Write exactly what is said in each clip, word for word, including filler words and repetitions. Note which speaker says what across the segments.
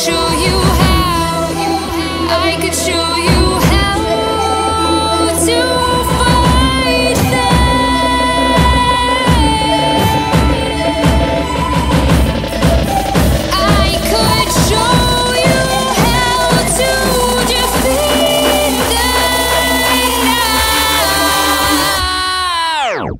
Speaker 1: show you how. I could show you how to fight them. I could show you how to defeat them now.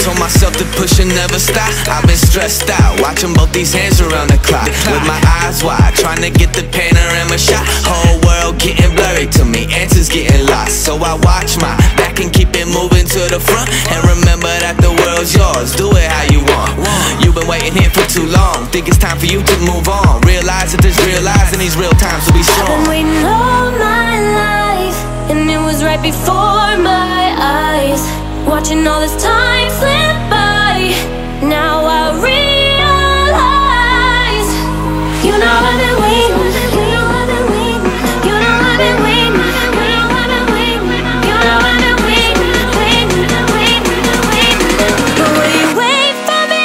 Speaker 2: told myself to push and never stop. I've been stressed out, watching both these hands around the clock, with my eyes wide, trying to get the panorama shot. Whole world getting blurry to me, answers getting lost. So I watch my back and keep it moving to the front, and remember that the world's yours, do it how you want. You've been waiting here for too long, think it's time for you to move on. Realize that there's real lies in these real times, so be strong.
Speaker 1: I've been waiting all my life, and it was right before my eyes, watching all this time slip by. Now I realize, you know I've been waiting, you know I've been waiting, you know I've been waiting, you know I've been waiting, you know I've been waiting, waiting, waiting, waiting. But will you wait for me?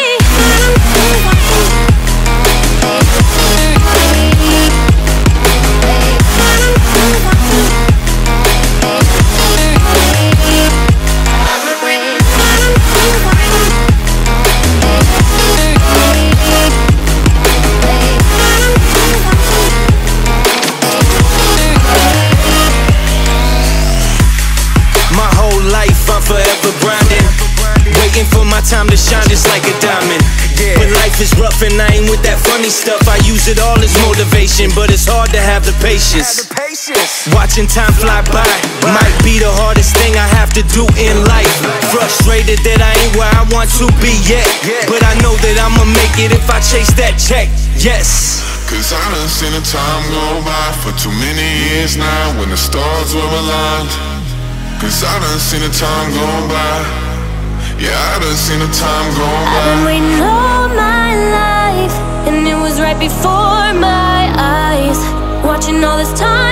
Speaker 3: Forever grinding, waiting for my time to shine just like a diamond. But life is rough and I ain't with that funny stuff. I use it all as motivation, but it's hard to have the patience. Watching time fly by might be the hardest thing I have to do in life. Frustrated that I ain't where I want to be yet, but I know that I'ma make it if I chase that check. Yes.
Speaker 4: Cause I done seen the time go by for too many years now, when the stars were aligned. Cause I done seen the time go by. Yeah, I done seen the time go by.
Speaker 1: I've been waiting all my life, and it was right before my eyes, watching all this time